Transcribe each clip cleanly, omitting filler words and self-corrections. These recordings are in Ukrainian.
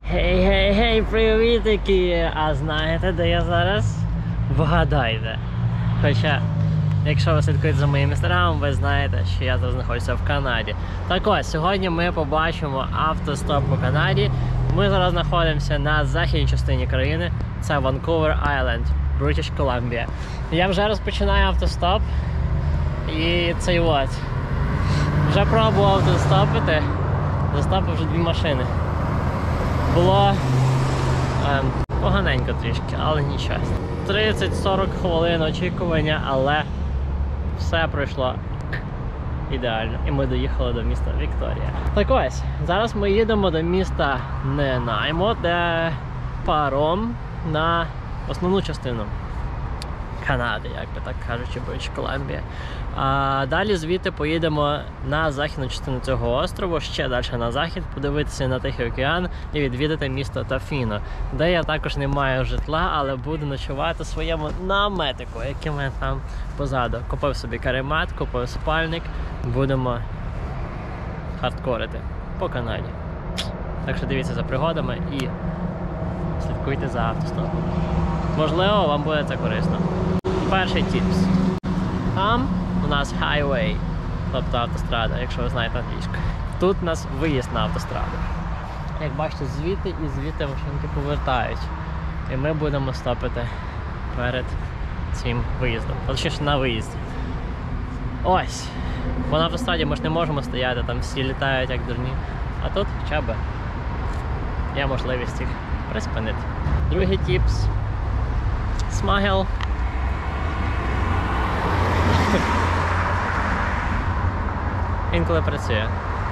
Гей, привітики! А знаєте, де я зараз? Вгадайте. Хоча, якщо ви слідкуєте за моїм інстаграмом, ви знаєте, що я зараз знаходжуся в Канаді. Так ось, сьогодні ми побачимо автостоп по Канаді. Ми зараз знаходимося на західній частині країни. Це Vancouver Island, British Columbia. Я вже розпочинаю автостоп. І цей от. Вже пробував автостопити. Застопив вже 2 машини. Було поганенько трішки, але нічого. 30-40 хвилин очікування, але все пройшло ідеально. І ми доїхали до міста Вікторія. Так ось, зараз ми їдемо до міста Ненаймо, де паром на основну частину Канади, як би так кажучи, British Columbia. А далі звідти поїдемо на західну частину цього острову, ще далі на захід, подивитися на Тихий океан і відвідати місто Тофіно, де я також не маю житла, але буду ночувати в своєму наметику, який в мене там позаду. Купив собі каремат, купив спальник, будемо хардкорити по Канаді. Так що дивіться за пригодами і слідкуйте за автостопом. Можливо, вам буде це корисно. Перший тіпс. Там у нас highway, тобто автострада, якщо ви знаєте англійську. Тут у нас виїзд на автостраду. Як бачите, звідти і звідти машинки повертають. І ми будемо стопити перед цим виїздом. Точніше, на виїзді. Ось. Бо на автостраді ми ж не можемо стояти, там всі літають як дурні. А тут хоча б є можливість їх приспинити. Другий тіпс. Смагел. Інколи працює.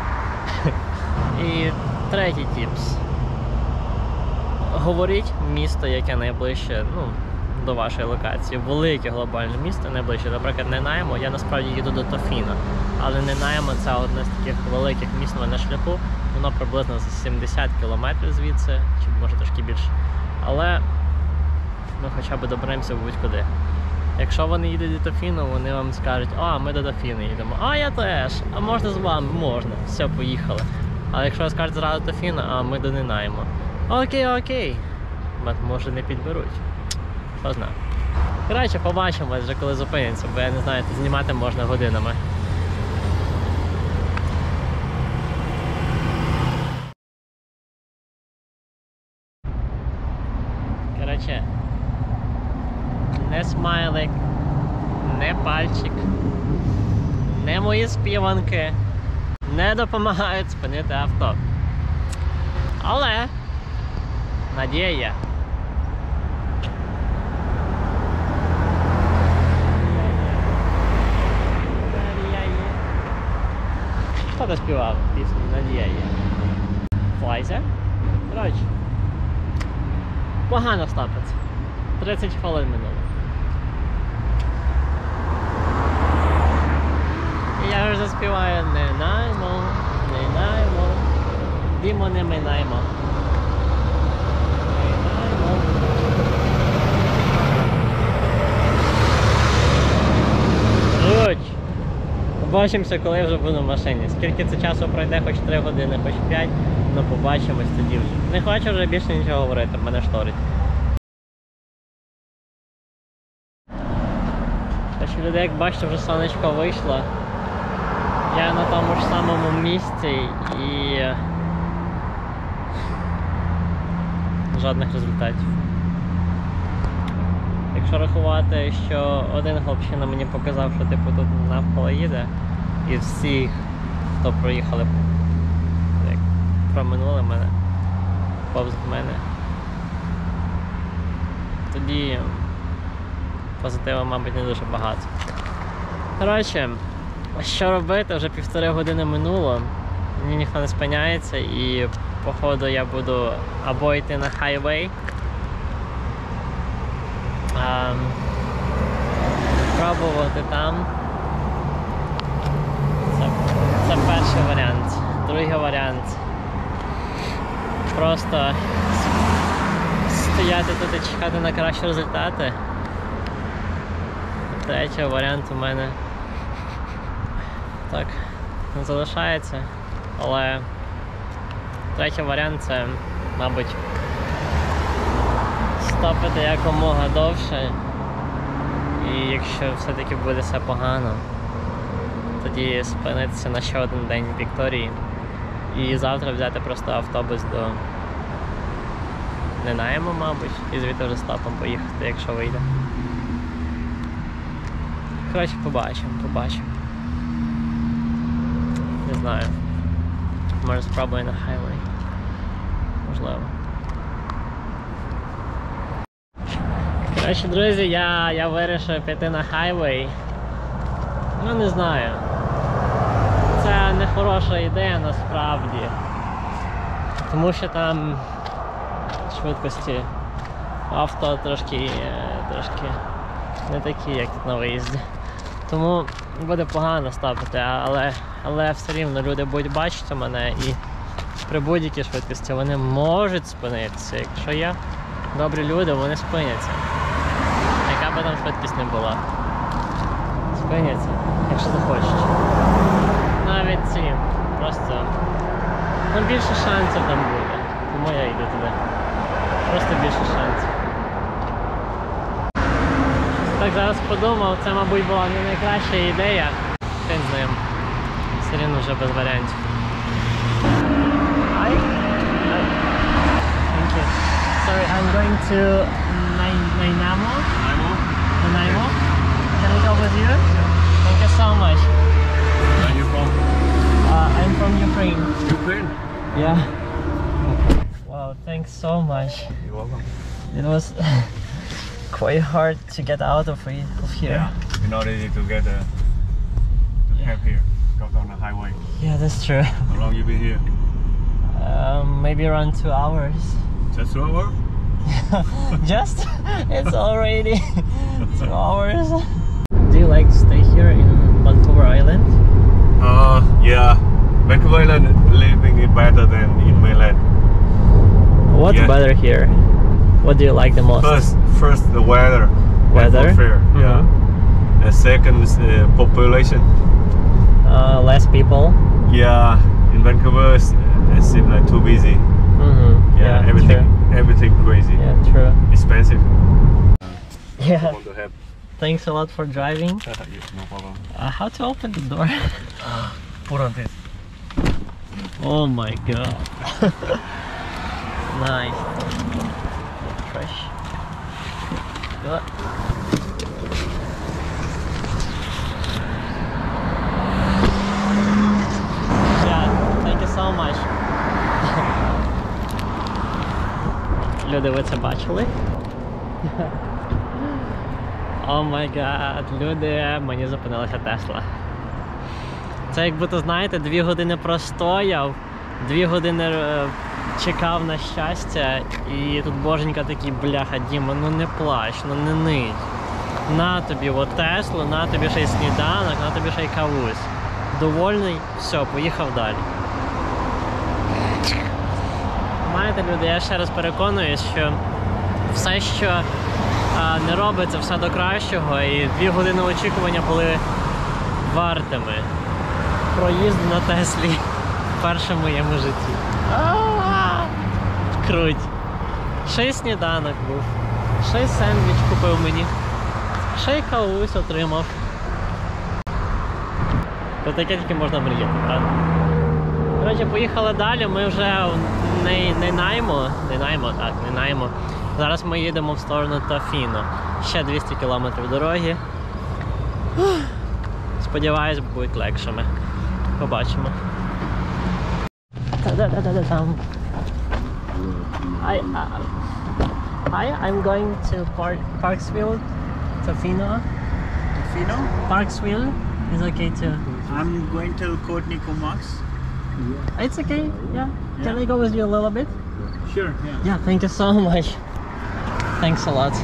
І третій тіпс. Говоріть місто, яке найближче, до вашої локації. Велике глобальне місто найближче. Наприклад, Ненаймо. Я насправді їду до Тофіно. Але Ненаймо це одне з таких великих міст на шляху. Воно приблизно за 70 кілометрів звідси, чи може трошки більше. Але ми хоча б доберемося будь-куди. Якщо вони їдуть до Тофіно, вони вам скажуть: а, ми до Тофіно їдемо. А, я теж. А можна з вами? Можна. Все, поїхали. Але якщо ви скажете зразу Тофіно, а ми до Ненаймо. Окей. Може не підберуть. Що знаю. Коротше, побачимо вже коли зупиняться, бо я не знаю, знімати можна годинами. Коротше, не смайлик, не пальчик, не мої співанки не допомагають спинити авто. Але надія є. Хто то співав пісню «Надія є»? Флайзер? Коротше, погано стапиться. 30 хвилин минуло. І я вже заспіваю «Ненаймо, Ненаймо, Дімо не минаймо». Ненаймо. Руч! Побачимося, коли я вже буду в машині. Скільки це часу пройде, хоч 3 години, хоч 5, але побачимось тоді вже. Не хочу вже більше нічого говорити, мене шторить. Люди, як бачите, вже сонечко вийшло. Я на тому ж самому місці і жодних результатів. Якщо рахувати, що один хлопчина мені показав, що типу тут навколо їде, і всі, хто проїхали, як проминули мене, повз мене, тоді позитиву, мабуть, не дуже багато. Коротше, що робити? Вже 1,5 години минуло, мені ніхто не спиняється і походу я буду або йти на хайвей, пробувати там. Це перший варіант. Другий варіант просто стояти тут і чекати на кращі результати. Третій варіант у мене так не залишається, але третій варіант це мабуть, стопити якомога довше. І якщо все-таки буде все погано, тоді спинитися на ще один день в Вікторії. І завтра взяти просто автобус до Нанаймо, мабуть, і звідти вже стопом поїхати, якщо вийде. Коротше, побачимо. Не знаю. Може спробую на хайвей. Можливо. Коротше, друзі, я вирішив піти на хайвей. Ну, не знаю. Це не хороша ідея насправді. Тому що там швидкості авто трошки не такі, як тут на виїзді. Тому буде погано стопити, але все рівно люди будуть бачити мене і при будь-якій швидкості вони можуть спинитися. Якщо є добрі люди, вони спиняться. Яка би там швидкість не була. Спиняться, якщо захочуть. Навіть ці, просто більше шансів там буде. Тому я йду туди. Просто більше шансів. Так, зараз подумав, це, мабуть, була не найкраща ідея. Хрен з ним. Все рівно вже без варіантів. Thank you. Sorry, I'm going to Nanaimo. Nanaimo? Can I go with you? Thank you so much. Where are you from? I'm from Ukraine. Ukraine? Yeah. Wow, thanks so much. You're welcome. It was quite hard to get out of here. Yeah, it's not easy to get to have here. Go on the highway. Yeah, that's true. How long you been here? Maybe around 2 hours. Just 2 hours? Just? It's already 2 hours. Do you like to stay here in Vancouver Island? Yeah. Vancouver Island living is better than in mainland. What's Yeah. better here? What do you like the most? First the weather. Weather? Atmosphere, yeah. And second is population. Less people? Yeah, in Vancouver it seems like too busy. Yeah, everything crazy. Yeah, true. Expensive. Yeah. Want to have? Thanks a lot for driving. No problem. How to open the door? Put on this. Oh my god. Nice. Fresh. Good. Yeah, thank you so much. Люди, ви це бачили? О май гад, люди, мені зупинилася Тесла. Це як будто, знаєте, 2 години простояв, 2 години чекав на щастя, і тут боженька такий, бляха, Діма, ну не плач, ну не нить. На тобі от Теслу, на тобі ще й сніданок, на тобі ще й кавусь. Довольний, все, поїхав далі. Знаєте, люди, я ще раз переконуюсь, що все, що не робиться, все до кращого, і 2 години очікування були вартими проїзду на Теслі в першому моєму житті. Круть. Ще й сніданок був, ще й сендвіч купив мені, ще й кавусь отримав. То таке тільки можна мріяти, правда? Коротше, поїхали далі, ми вже в Нанаймо. Зараз ми їдемо в сторону Тофіно. Ще 200 км дороги. Сподіваюсь, будуть легшими. Побачимо. Та-да-да-да-да-там. Hi, I'm going to Parksville, Tofino. Tofino? Parksville is okay too. I'm going to Courtney Comox. It's okay, yeah. Can I go with you a little bit? Sure, yeah. Yeah, thank you so much. Thanks a lot.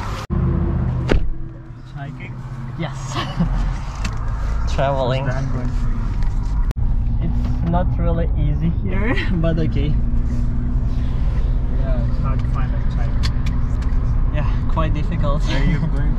Hiking? Yes. Traveling. How's that going for you? It's not really easy here, but okay. Yeah, it's hard to find a hike. Yeah, quite difficult. Where are you going?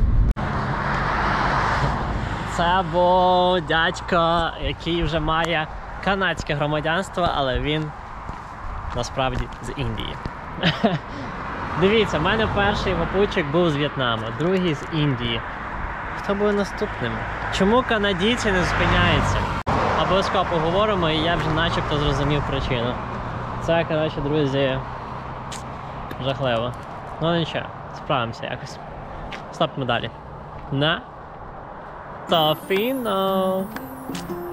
Це був дядько, який вже має канадське громадянство, але він насправді з Індії. Дивіться, в мене перший попутчик був з В'єтнаму, другий з Індії. Хто буде наступним? Чому канадійці не зупиняються? Обов'язково поговоримо, і я вже начебто зрозумів причину. Це, коротше, друзі, жахливо. Ну нічого, справимося якось. Стопимо далі. На Тофіно.